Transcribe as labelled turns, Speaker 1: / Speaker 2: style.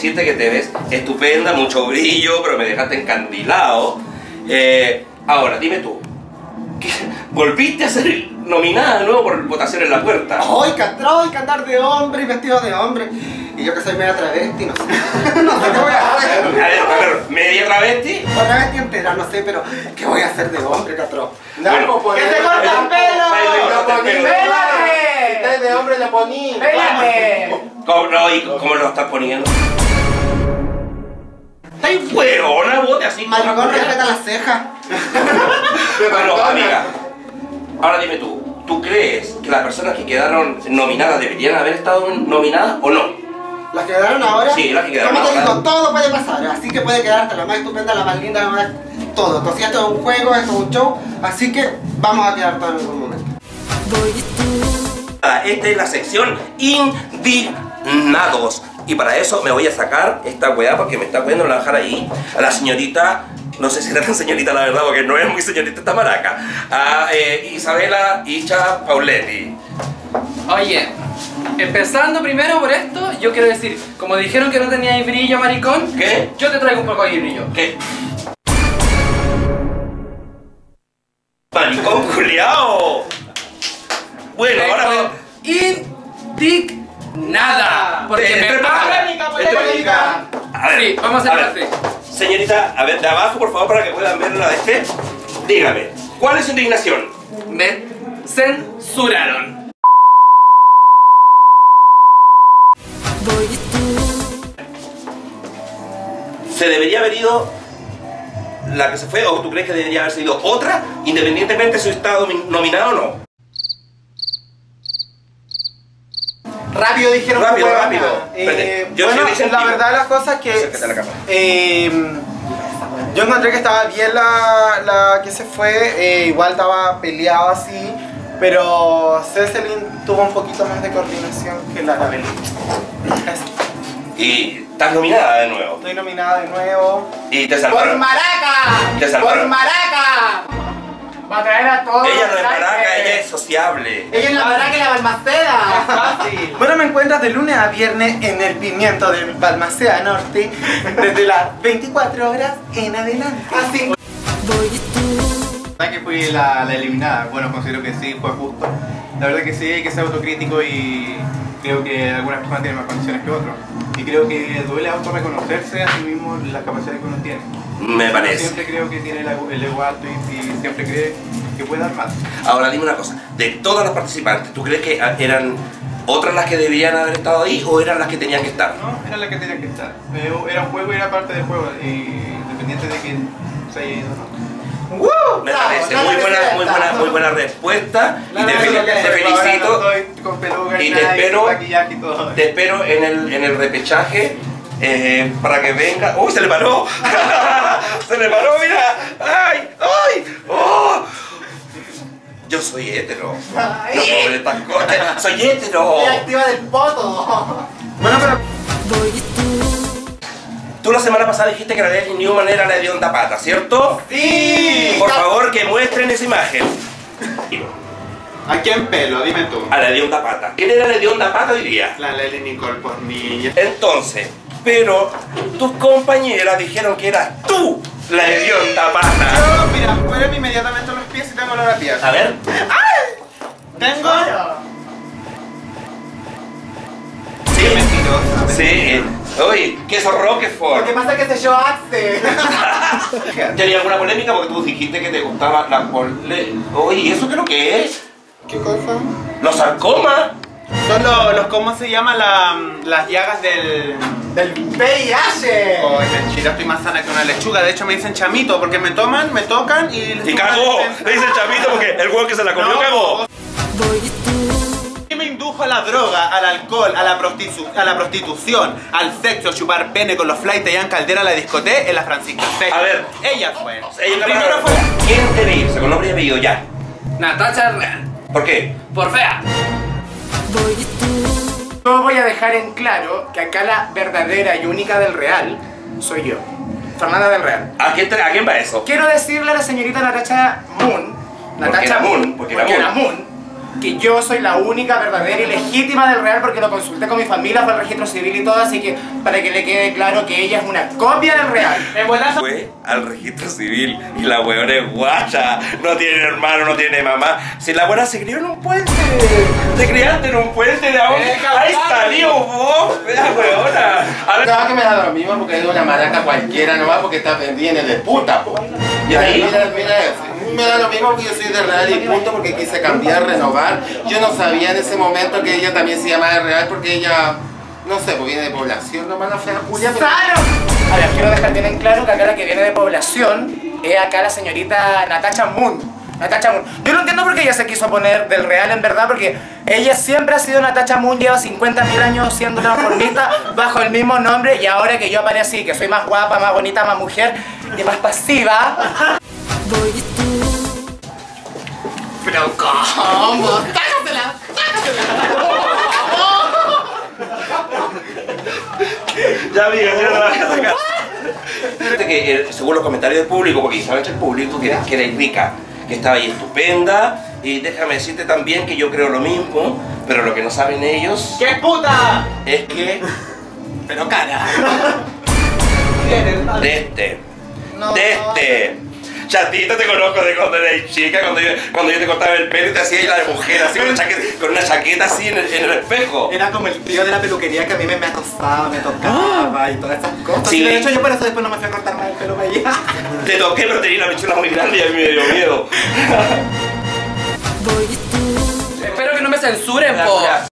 Speaker 1: decirte que te ves estupenda, mucho brillo, pero me dejaste encandilado. Ahora, dime tú, ¿volviste a ser nominada de nuevo por votación en la puerta?
Speaker 2: ¡Ay, que andar de hombre y vestido de hombre! Y yo que soy media travesti, no sé. No sé qué voy a hacer.
Speaker 1: A ver, ¿media travesti?
Speaker 2: O travesti entera, no sé, pero ¿qué voy a hacer de hombre, Catro?
Speaker 1: Bueno,
Speaker 2: ¡Que se corta el pelo!
Speaker 3: ¡Pélate!
Speaker 2: Si estás de hombre, le poní.
Speaker 3: ¡Pélate!
Speaker 1: ¿Cómo lo estás poniendo? ¡Estás hueona, bote así!
Speaker 2: Maricón, respeta las cejas.
Speaker 1: Bueno, amiga, ahora dime ¿tú crees que las personas que quedaron nominadas deberían haber estado nominadas o no?
Speaker 2: ¿Las que quedaron ahora?
Speaker 1: Sí, las que quedaron
Speaker 2: Como te
Speaker 1: ahora.
Speaker 2: digo, todo puede pasar, así que puede quedarte la más estupenda, la más linda, la más... todo. Entonces esto es un juego, esto es un show, así que vamos a quedar todos en algún momento.
Speaker 1: Esta es la sección Indignados. Y para eso me voy a sacar esta weá porque me está pudiendo bajar ahí a la señorita, no sé si era tan señorita la verdad porque no es muy señorita esta maraca, a Isabela Icha Pauletti.
Speaker 3: Oye, empezando primero por esto, yo quiero decir, como dijeron que no teníais brillo, maricón,
Speaker 1: ¿Qué?
Speaker 3: yo te traigo un poco de brillo.
Speaker 1: ¿Qué? ¡Maricón culiao! Bueno, ahora
Speaker 3: indignada. Porque me
Speaker 2: Polémica.
Speaker 1: A ver,
Speaker 3: Sí, vamos a hacer
Speaker 1: ver,
Speaker 3: así.
Speaker 1: señorita, a ver, de abajo, por favor, para que puedan ver la de este. Dígame, ¿cuál es su indignación?
Speaker 3: Me censuraron.
Speaker 1: ¿Se debería haber ido la que se fue o tú crees que debería haber sido otra, independientemente si estaba nominado o no?
Speaker 2: Rápido dijeron
Speaker 1: Rápido,
Speaker 2: que fue
Speaker 1: rápido.
Speaker 2: buena.
Speaker 1: Espérate, yo
Speaker 2: Bueno,
Speaker 1: soy incentivo.
Speaker 2: la verdad de las cosas es que
Speaker 1: Acércate a la cámara.
Speaker 2: yo encontré que estaba bien la que se fue, igual estaba peleado así, pero Cecelyn tuvo un poquito más de coordinación que la Belén.
Speaker 1: Y estás nominada de nuevo.
Speaker 2: Estoy nominada de nuevo.
Speaker 1: Y te salvaron.
Speaker 3: maraca!
Speaker 1: Te salvaron.
Speaker 3: maraca! Va a traer a todos.
Speaker 1: Ella no es maraca, ella es sociable.
Speaker 2: Ella es la maraca y la Balmaceda.
Speaker 3: Fácil.
Speaker 2: Bueno, me encuentras de lunes a viernes en el Pimiento de Balmaceda Norte desde las 24 horas en adelante. Así.
Speaker 4: La verdad que fui la eliminada, bueno, considero que sí, fue justo. La verdad que sí, hay que ser autocrítico y creo que algunas personas tienen más condiciones que otros. Y creo que duele autorreconocerse a sí mismo las capacidades que uno tiene.
Speaker 1: Me
Speaker 4: Uno
Speaker 1: parece.
Speaker 4: siempre creo que tiene el ego alto y siempre cree que puede dar más.
Speaker 1: Ahora dime una cosa, de todas las participantes, ¿tú crees que eran otras las que deberían haber estado ahí o eran las que tenían que estar?
Speaker 4: No, era la que tenía que estar. Era un juego y era parte del juego, y independiente de que se haya ido o no.
Speaker 1: Me parece muy buena respuesta y te felicito
Speaker 4: Con peluca
Speaker 1: y
Speaker 4: y
Speaker 1: te espero,
Speaker 4: maquillaje y todo.
Speaker 1: te espero en el repechaje para que venga. ¡Uy, se le paró! ¡Se le paró, mira! ¡Ay! ¡Ay! ¡Oh! Yo soy hétero. No puedo ver estas cosas. ¡Soy hétero!
Speaker 2: activa del poto. Bueno, pero
Speaker 1: Tú la semana pasada dijiste que la Leslie Newman era la hedionda pata, ¿cierto?
Speaker 2: sí.
Speaker 1: Por favor, que muestren esa imagen.
Speaker 4: ¿A quién pelo? Dime tú.
Speaker 1: A la hedionda pata. ¿Quién era la hedionda pata hoy día?
Speaker 4: La Lely Nicole por niña.
Speaker 1: Entonces, pero tus compañeras dijeron que eras tú la hedionda pata.
Speaker 4: Yo, mira, muéveme inmediatamente los pies y tengo olor a pies.
Speaker 1: A ver.
Speaker 4: Tengo...
Speaker 1: Sí,
Speaker 4: mentirosa.
Speaker 1: sí. Oye, queso Roquefort.
Speaker 2: Lo que pasa es que se yo Axe.
Speaker 1: ¿Tenía alguna polémica? Porque tú dijiste que te gustaba la Oye, ¿y eso qué es lo que es?
Speaker 2: ¿Qué cosa?
Speaker 1: ¿Los sarcomas?
Speaker 4: Son los ¿cómo se llama? Las llagas del
Speaker 2: VIH.
Speaker 4: Oh, mentira, estoy más sana que una lechuga. De hecho me dicen chamito porque me toman, me tocan y...
Speaker 1: Y cagó. Le dice el chamito porque el huevo que se la comió cagó.
Speaker 4: ¿Qué me indujo a la droga, al alcohol, a la prostitución, al sexo, chupar pene con los flights y en caldera a la discoteca? En la Francisca Sexo.
Speaker 1: A ver.
Speaker 4: Ella fue.
Speaker 1: Ella
Speaker 4: Primero fue...
Speaker 1: ¿Quién debe irse con nombre y apellido ya?
Speaker 3: Natacha Real.
Speaker 1: ¿Por qué?
Speaker 3: Por fea. Yo voy a dejar en claro que acá la verdadera y única del Real soy yo, Fernanda del Real.
Speaker 1: ¿A quién va eso?
Speaker 3: Quiero decirle a la señorita Natacha Moon,
Speaker 1: Porque era Moon, porque era
Speaker 3: Moon,
Speaker 5: que yo soy la única verdadera y legítima del real porque lo consulté con mi familia, fue el registro civil y todo, así que para que le quede claro que ella es una copia del real.
Speaker 1: Fue al registro civil y la weona es guacha, no tiene hermano, no tiene mamá. Si la weona se crió en un puente, te criaste en un puente de agua. Ahí salió vos, la weona.
Speaker 6: No, que me da lo mismo porque es una maraca cualquiera nomás porque está vendida en el de puta, po. Y ahí, mira, me da lo mismo porque yo soy de Real y punto porque quise cambiar, renovar. Yo no sabía en ese momento que ella también se llamaba Real porque ella, no sé, pues viene de población nomás la fea Julia.
Speaker 5: ¡Claro! A ver, quiero dejar bien en claro que acá la que viene de población es acá la señorita Natasha Moon. Natasha Moon. Yo no entiendo por qué ella se quiso poner del real en verdad, porque ella siempre ha sido Natasha Moon, lleva 50.000 años siendo transformista bajo el mismo nombre y ahora que yo aparecí, que soy más guapa, más bonita, más mujer y más pasiva. Pero ¿cómo? ¡Sácasela!
Speaker 1: Ya, amiga, ya no la vas a sacar. Que, según los comentarios del público, porque saben el público que eres rica, que estaba ahí estupenda, y déjame decirte también que yo creo lo mismo, pero lo que no saben ellos...
Speaker 5: ¡Qué puta!
Speaker 1: Es que...
Speaker 5: Pero cara.
Speaker 1: Chatita, te conozco de cuando eres chica, cuando yo te cortaba el pelo y te hacía la de mujer, así con una chaqueta así en el espejo.
Speaker 5: Era como el tío de la peluquería que a mí me acosaba, me tocaba y todas esas cosas.
Speaker 1: Sí.
Speaker 5: Y de hecho yo por eso después no me fui a cortar más el pelo para allá.
Speaker 1: Te toqué, pero tenía la mechona muy grande y a mí me dio miedo.
Speaker 3: Espero que no me censuren, po.
Speaker 1: Ya.